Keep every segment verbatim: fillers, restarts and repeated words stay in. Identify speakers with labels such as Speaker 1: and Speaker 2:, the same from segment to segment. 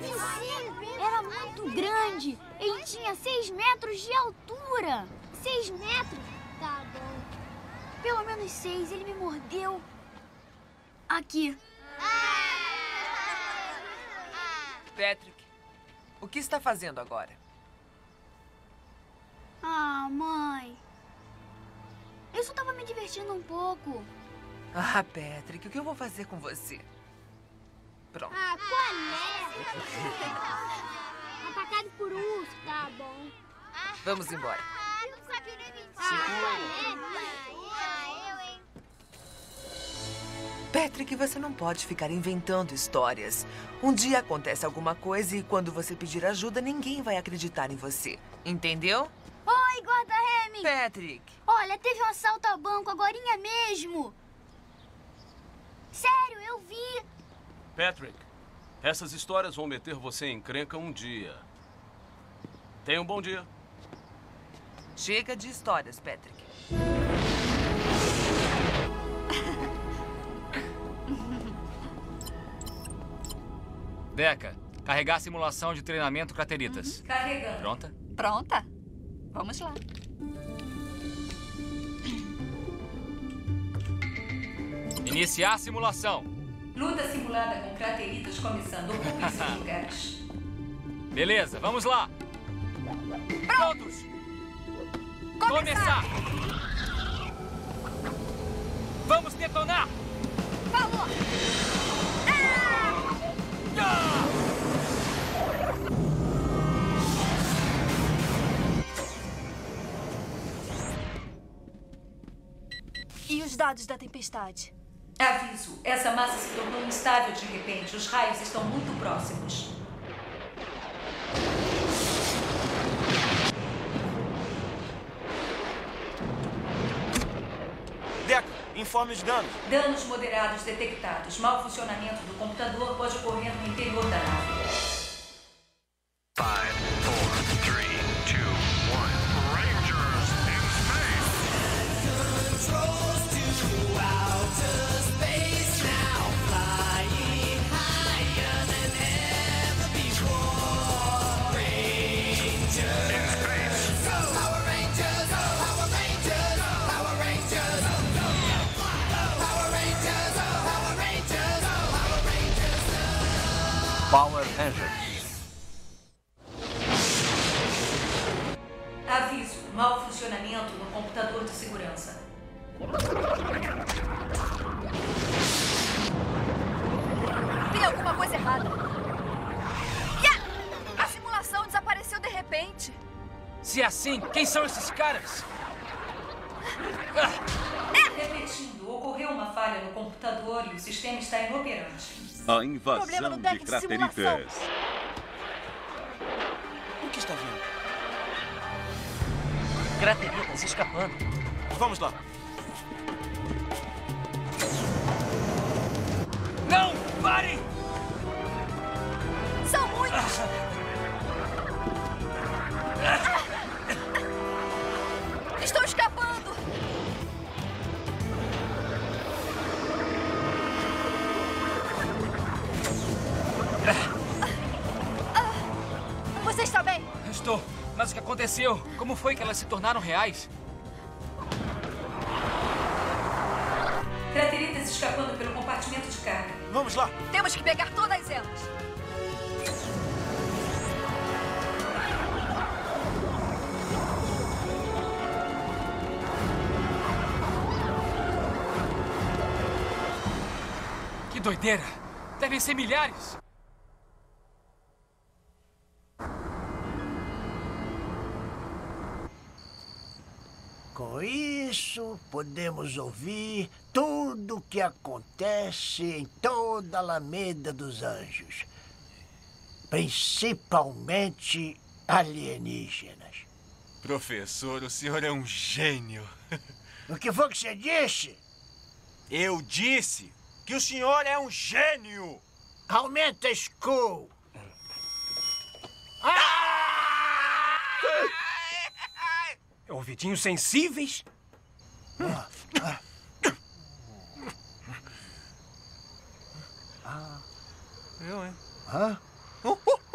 Speaker 1: Era muito grande. Ele tinha seis metros de altura. Seis metros? Tá bom. Pelo menos seis. Ele me mordeu. Aqui.
Speaker 2: Patrick, o que está fazendo agora?
Speaker 1: Ah, mãe. Eu só tava me divertindo um pouco.
Speaker 2: Ah, Patrick, o que eu vou fazer com você? Pronto.
Speaker 1: Ah, qual é? Atacado por urso, tá bom.
Speaker 2: Vamos embora.
Speaker 1: Ah, não sabia nem mentir. Ah, eu, hein?
Speaker 2: Patrick, você não pode ficar inventando histórias. Um dia acontece alguma coisa e quando você pedir ajuda, ninguém vai acreditar em você. Entendeu?
Speaker 1: Oi, guarda Remy.
Speaker 2: Patrick.
Speaker 1: Olha, teve um assalto a banco agorinha mesmo. Sério, eu vi.
Speaker 3: Patrick, essas histórias vão meter você em encrenca um dia. Tenha um bom dia.
Speaker 2: Chega de histórias, Patrick.
Speaker 4: Deca, carregar a simulação de treinamento Crateritas.
Speaker 5: Uhum. Carregando.
Speaker 4: Pronta?
Speaker 5: Pronta? Vamos lá.
Speaker 4: Iniciar a simulação.
Speaker 5: Luta simulada com Crateritas começando. Ocupe seus lugares.
Speaker 4: Beleza, vamos lá. Prontos!
Speaker 5: Começar!
Speaker 4: Começar! Vamos detonar!
Speaker 5: Falou!
Speaker 6: E os dados da tempestade?
Speaker 5: Aviso, essa massa se tornou instável de repente. Os raios estão muito próximos.
Speaker 7: Deca, informe os danos.
Speaker 5: Danos moderados detectados. Mau funcionamento do computador pode ocorrer no interior da nave.
Speaker 8: Five, four, three, two, one. Rangers in space. Controls to outer space now, flying higher than ever before. Rangers in space. Go, Power Rangers! Go, Power Rangers! Go, Power Rangers! Go, go, Power Rangers! Go, Power Rangers! Go, Power Rangers! Go.
Speaker 9: Power Rangers.
Speaker 5: Aviso, mau funcionamento no computador de segurança.
Speaker 6: Tem alguma coisa errada. Yeah! A simulação desapareceu de repente.
Speaker 4: Se é assim, quem são esses caras?
Speaker 5: Repetindo, ocorreu uma falha no computador e o sistema está inoperante.
Speaker 10: A
Speaker 6: Problema
Speaker 10: invasão
Speaker 6: no
Speaker 10: de
Speaker 6: deck de simulação.
Speaker 10: Crateritas.
Speaker 7: O que está vendo?
Speaker 2: Crateritas escapando.
Speaker 7: Vamos lá.
Speaker 4: Não! Parem!
Speaker 6: São muitos! Estão escapando! Você está bem?
Speaker 4: Estou. Mas o que aconteceu? Como foi que elas se tornaram reais?
Speaker 5: Crateritas escapando pelo compartimento de carga.
Speaker 7: Vamos lá.
Speaker 6: Temos que pegar todas elas.
Speaker 4: Que doideira! Devem ser milhares!
Speaker 11: Com isso, podemos ouvir tudo o que acontece em toda a Alameda dos Anjos. Principalmente alienígenas.
Speaker 7: Professor, o senhor é um gênio.
Speaker 11: O que foi que você disse?
Speaker 7: Eu disse que o senhor é um gênio.
Speaker 11: Aumenta Skull.
Speaker 7: Ouvidinhos sensíveis?
Speaker 11: Ah, ah.
Speaker 7: Eu, hein?
Speaker 11: Hã?
Speaker 7: Oh, oh.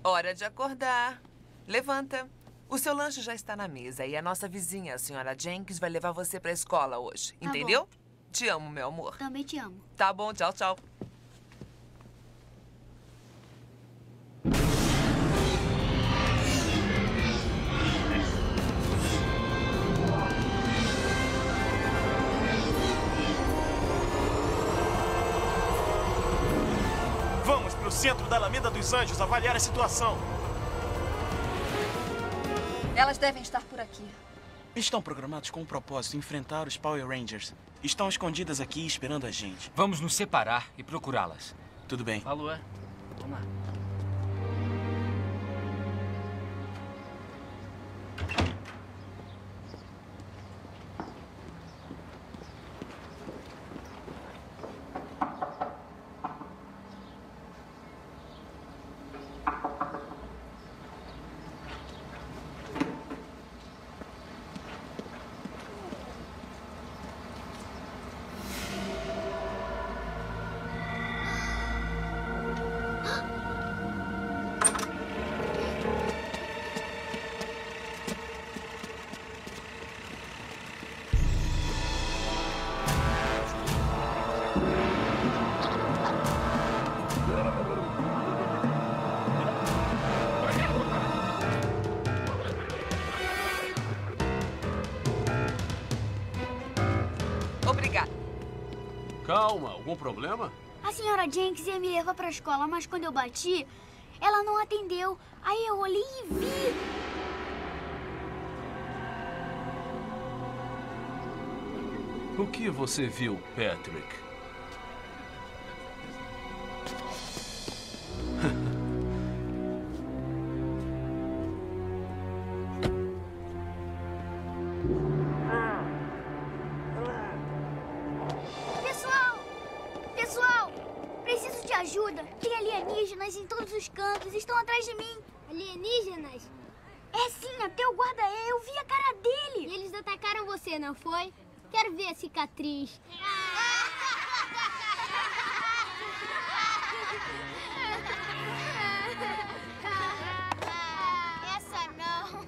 Speaker 2: Hora de acordar. Levanta. O seu lanche já está na mesa e a nossa vizinha, a senhora Jenkins, vai levar você para a escola hoje.
Speaker 1: Tá
Speaker 2: Entendeu?
Speaker 1: bom.
Speaker 2: Te amo, meu amor.
Speaker 1: Também te amo.
Speaker 2: Tá bom, tchau, tchau.
Speaker 7: Vamos pro centro da Alameda dos Anjos avaliar a situação.
Speaker 6: Elas devem estar por aqui.
Speaker 9: Estão programados com o propósito de enfrentar os Power Rangers. Estão escondidas aqui esperando a gente.
Speaker 4: Vamos nos separar e procurá-las.
Speaker 9: Tudo bem.
Speaker 4: Falou, é? Vamos lá.
Speaker 2: Obrigada.
Speaker 3: Calma, algum problema?
Speaker 1: A senhora Jenkins ia me levar pra escola, mas quando eu bati, ela não atendeu. Aí eu olhei e vi.
Speaker 3: O que você viu, Patrick?
Speaker 1: Pessoal! Pessoal! Preciso de ajuda. Tem alienígenas em todos os cantos. Estão atrás de mim.
Speaker 10: Alienígenas?
Speaker 1: É sim, até o guarda é. Eu vi a cara dele.
Speaker 10: E eles atacaram você, não foi? Quero ver a cicatriz.
Speaker 1: Essa não.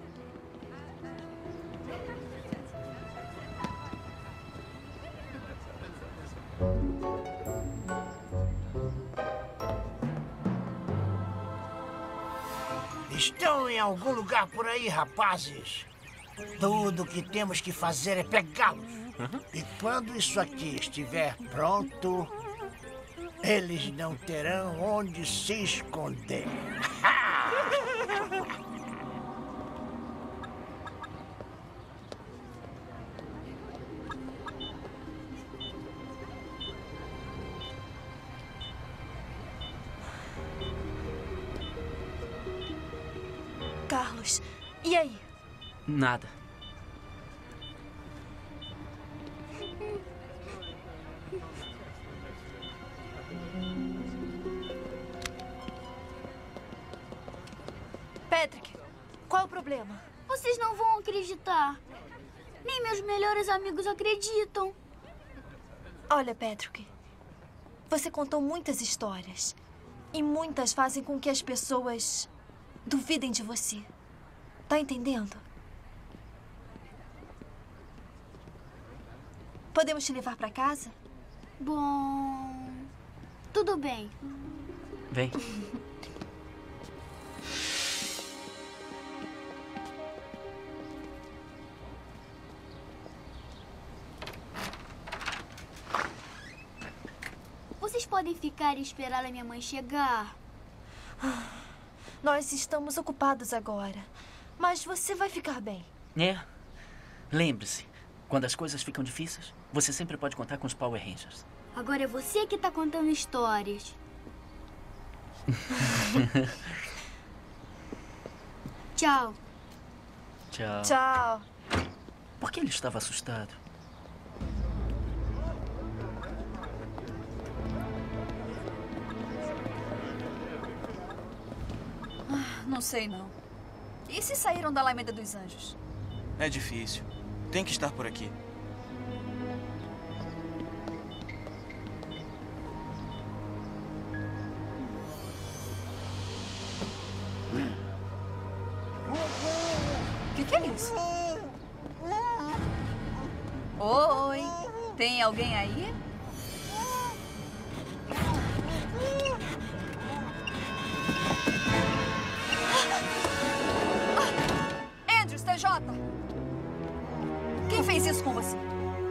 Speaker 11: Estão em algum lugar por aí, rapazes? Tudo que temos que fazer é pegá-los. E quando isso aqui estiver pronto, eles não terão onde se esconder.
Speaker 6: Carlos, e aí?
Speaker 9: Nada.
Speaker 6: Patrick, qual é o problema?
Speaker 1: Vocês não vão acreditar. Nem meus melhores amigos acreditam.
Speaker 6: Olha, Patrick, você contou muitas histórias. E muitas fazem com que as pessoas duvidem de você. Tá entendendo? Podemos te levar pra casa?
Speaker 1: Bom... Tudo bem.
Speaker 9: Vem.
Speaker 1: Vocês podem ficar e esperar a minha mãe chegar?
Speaker 6: Nós estamos ocupados agora. Mas você vai ficar bem.
Speaker 12: É. Lembre-se, quando as coisas ficam difíceis, você sempre pode contar com os Power Rangers.
Speaker 1: Agora é você que tá contando histórias. Tchau.
Speaker 12: Tchau.
Speaker 6: Tchau.
Speaker 12: Por que ele estava assustado?
Speaker 6: Não sei, não. E se saíram da Alameda dos Anjos?
Speaker 9: É difícil. Tem que estar por aqui.
Speaker 13: que é isso? Oi, tem alguém aí? Andrews, T J! Quem fez isso com você?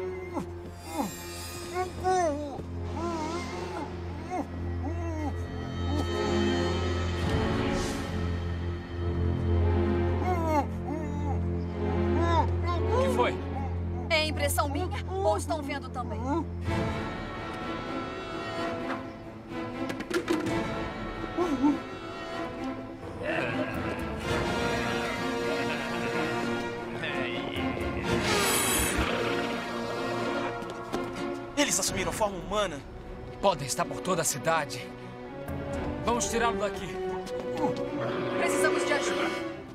Speaker 4: O que foi?
Speaker 13: É impressão minha ou estão vendo também?
Speaker 9: Eles assumiram forma humana.
Speaker 4: Podem estar por toda a cidade. Vamos tirá-lo daqui.
Speaker 13: Precisamos de ajuda.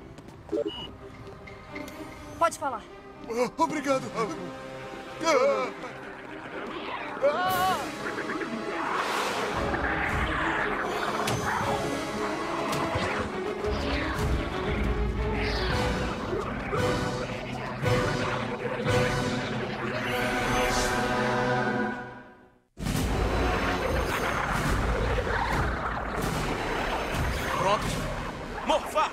Speaker 13: Pode falar.
Speaker 14: Obrigado.
Speaker 9: Prontos? Morfar!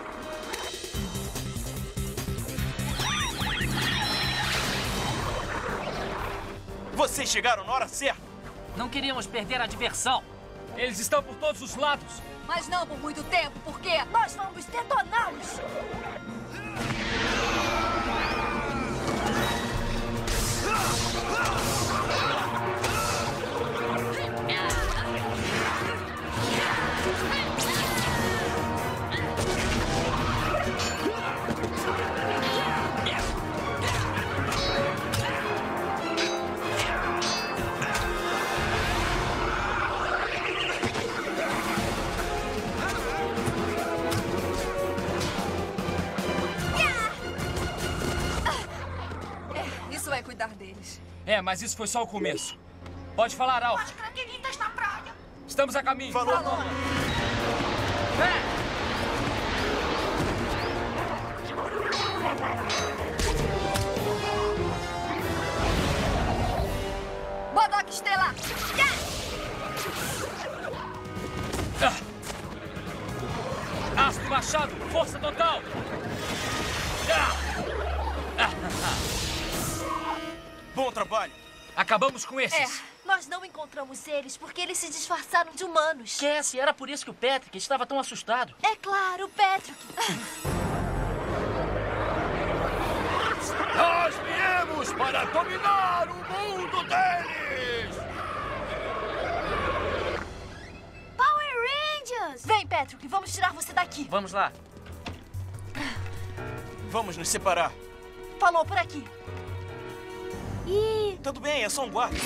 Speaker 9: Vocês chegaram na hora certa.
Speaker 12: Não queríamos perder a diversão.
Speaker 4: Eles estão por todos os lados.
Speaker 13: Mas não por muito tempo, porque nós vamos detoná-los. Isso vai cuidar deles.
Speaker 4: É, mas isso foi só o começo. Pode falar, Alf.
Speaker 1: Os craquelitas na praia.
Speaker 4: Estamos a caminho.
Speaker 9: Falou.
Speaker 13: Falou. Bodok Estelar.
Speaker 4: Ah. Aço do machado, força total. Ah. Ah.
Speaker 9: Bom trabalho.
Speaker 4: Acabamos com esses.
Speaker 6: É, nós não encontramos eles porque eles se disfarçaram de humanos.
Speaker 12: Cassie, era por isso que o Patrick estava tão assustado.
Speaker 6: É claro, Patrick.
Speaker 7: Nós viemos para dominar o mundo deles!
Speaker 1: Power Rangers!
Speaker 6: Vem, Patrick, vamos tirar você daqui.
Speaker 12: Vamos lá.
Speaker 9: Vamos nos separar.
Speaker 6: Falou por aqui.
Speaker 1: E...
Speaker 9: Tudo bem, é só um guarda.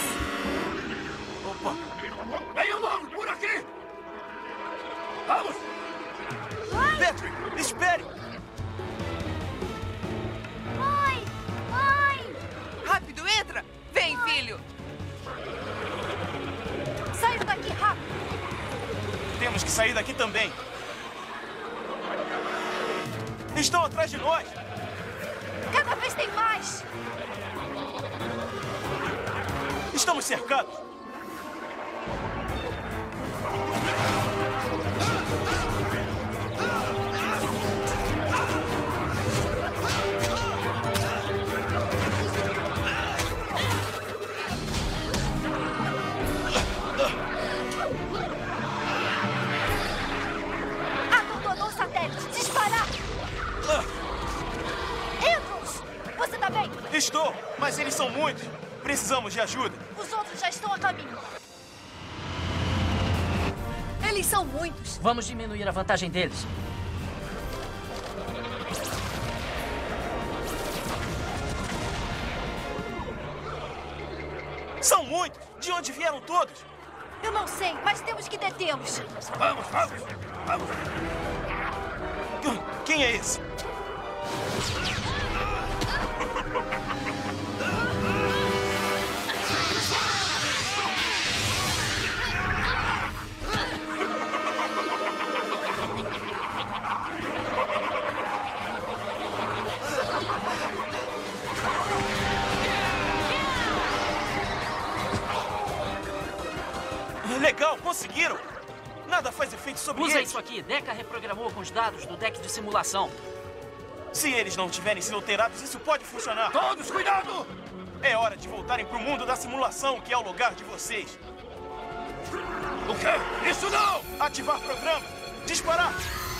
Speaker 9: Opa.
Speaker 7: Venham logo por aqui! Vamos!
Speaker 9: Patrick, espere!
Speaker 1: Mãe! Mãe!
Speaker 2: Rápido, entra! Vem, filho!
Speaker 6: Saiam daqui rápido.
Speaker 9: Temos que sair daqui também. Estão atrás de nós!
Speaker 6: Cada vez tem mais.
Speaker 9: Estamos cercados!
Speaker 6: Atordoador satélite, disparar. Andrews, você tá bem?
Speaker 9: Estou, mas eles são muitos. Precisamos de ajuda.
Speaker 6: Os outros já estão a caminho. Eles são muitos.
Speaker 12: Vamos diminuir a vantagem deles.
Speaker 9: São muitos! De onde vieram todos?
Speaker 6: Eu não sei, mas temos que detê-los.
Speaker 7: Vamos, vamos! Vamos!
Speaker 9: Quem é esse? conseguiram? Nada faz efeito sobre
Speaker 12: Usa
Speaker 9: eles.
Speaker 12: isso aqui. Deca reprogramou com os dados do deck de simulação.
Speaker 9: Se eles não tiverem sido alterados, isso pode funcionar.
Speaker 7: Todos, cuidado!
Speaker 9: É hora de voltarem pro mundo da simulação, que é o lugar de vocês.
Speaker 7: O quê? Isso não!
Speaker 9: Ativar programa. Disparar.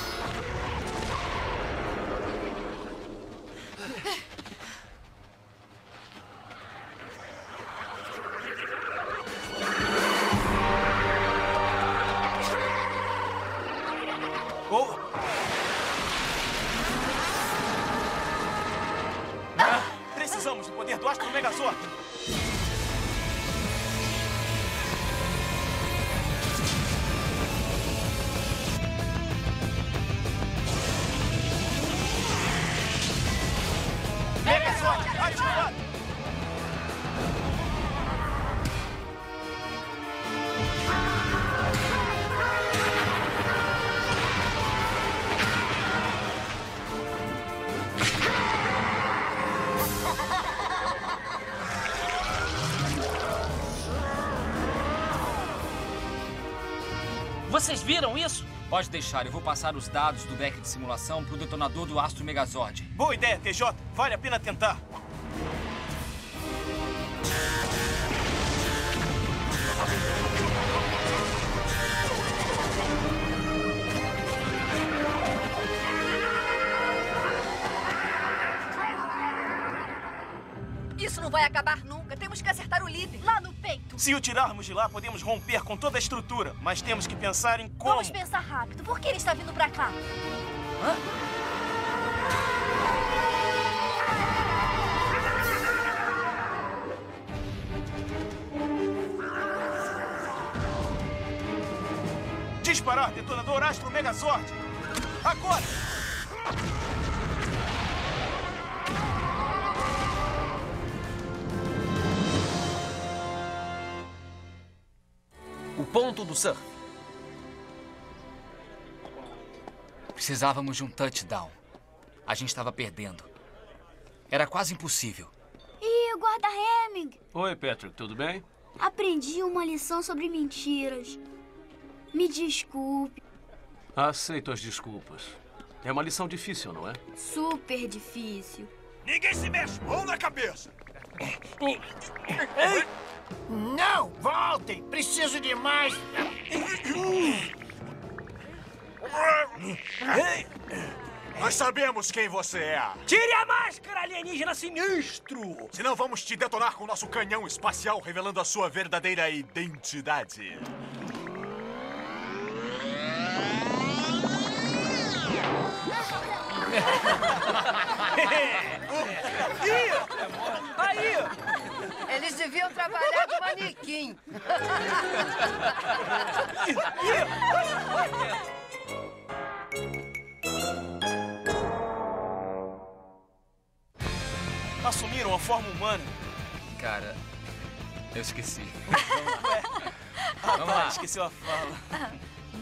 Speaker 9: Oh. Ah, precisamos do poder do Astro Megazord. Megazord ativado.
Speaker 12: Vocês viram isso?
Speaker 4: Pode deixar, eu vou passar os dados do deck de simulação pro detonador do Astro Megazord.
Speaker 9: Boa ideia, T J. Vale a pena tentar.
Speaker 13: Isso não vai acabar nunca. Temos que acertar o líder. Lá no peito.
Speaker 9: Se o tirarmos de lá, podemos romper com toda a estrutura. Mas temos que pensar em como...
Speaker 6: Vamos pensar rápido. Por que ele está vindo pra cá?
Speaker 12: Hã?
Speaker 9: Disparar detonador Astro Megazord. Agora!
Speaker 3: O ponto do surf.
Speaker 4: Precisávamos de um touchdown. A gente estava perdendo. Era quase impossível.
Speaker 1: Ih, guarda Hemming.
Speaker 3: Oi, Patrick, tudo bem?
Speaker 1: Aprendi uma lição sobre mentiras. Me desculpe.
Speaker 3: Aceito as desculpas. É uma lição difícil, não é?
Speaker 1: Super difícil.
Speaker 7: Ninguém se mexe! Mão na cabeça!
Speaker 11: Não, voltem! Preciso de mais!
Speaker 7: Nós sabemos quem você é!
Speaker 14: Tire a máscara, alienígena sinistro!
Speaker 7: Senão vamos te detonar com o nosso canhão espacial, revelando a sua verdadeira identidade.
Speaker 14: Aí!
Speaker 13: Eles deviam trabalhar de manequim.
Speaker 9: Assumiram a forma humana.
Speaker 4: Cara, eu esqueci.
Speaker 9: Ah,
Speaker 4: Vamos
Speaker 9: tá,
Speaker 4: lá.
Speaker 9: esqueceu a fala.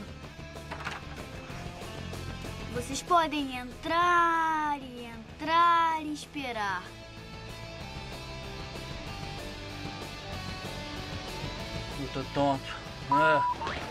Speaker 1: Vocês podem entrar e entrar e esperar.
Speaker 12: Eu tô tonto. Ah.